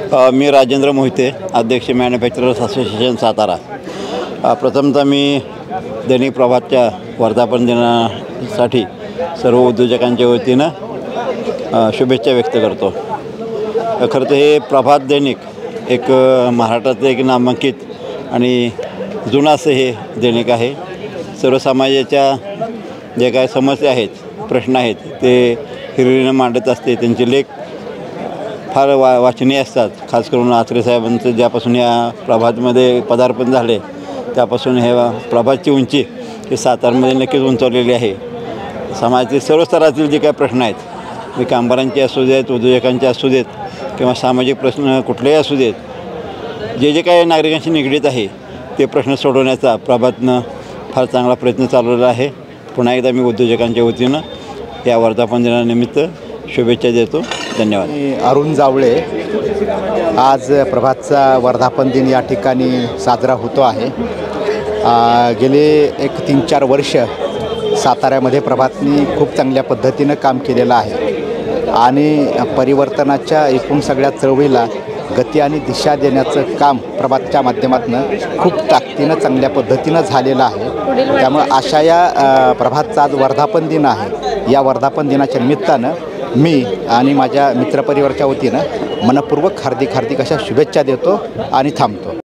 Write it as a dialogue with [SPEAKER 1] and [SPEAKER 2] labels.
[SPEAKER 1] मी राजेंद्र मोहिते, अध्यक्ष manufacturers association Satara. प्रथमतः मी दैनिक प्रभातच्या वर्धापन दिनासाठी सर्व उद्योजकांच्या वतीनं शुभेच्छा व्यक्त करतो। खरं तर हे प्रभात दैनिक एक महाराष्ट्रातलं एक नामांकित आणि जुनं असं हे दैनिक आहे। सर्व समाजाच्या जे काय समस्या आहेत, प्रश्न आहेत ते हिरिरीनं मांडत असते। त्यांचे लेख फार वाचनीय असतात। खास करून आत्रे साहेबांचं ज्यापासून या प्रभातमध्ये पदार्पण झाले त्यापासून हे प्रभातची उंची हे सातारमध्ये नक्कीच उंचावलेली आहे। समाजातील सर्व स्तरातील जे काही प्रश्न आहेत, ते कामगारांचे असू देत, उद्योजकांचे असू देत किंवा सामाजिक प्रश्न कुठलेही असू देत, जे काही नागरिकांशी निगडीत आहे ते प्रश्न सोडवण्याचा प्रभातनं फार चांगला प्रयत्न चालवलेला आहे। पुन्हा एकदा मी उद्योजकांच्या वतीनं या वर्धापन दिनानिमित्त शुभेच्छा देतो। धन्यवाद।
[SPEAKER 2] अरुण जावळे, आज प्रभातचा वर्धापन दिन या ठिकाणी साजरा होतो आहे। गेले एक 3-4 वर्ष साताऱ्यामध्ये प्रभातनी खूप चांगल्या पद्धतीनं काम केलेलं आहे आणि परिवर्तनाच्या एकूण सगळ्या चळवळीला गती आणि दिशा देण्याचं काम प्रभातच्या माध्यमातून खूप ताकदीनं चांगल्या पद्धतीनं झालेलं आहे। त्यामुळे अशा या प्रभातचा आज वर्धापन दिन आहे। या वर्धापन दिनाच्या निमित्तानं मी आणि माझ्या मित्रपरिवाराच्या वतीनं मनपूर्वक हार्दिक अशा शुभेच्छा देतो आणि थांबतो।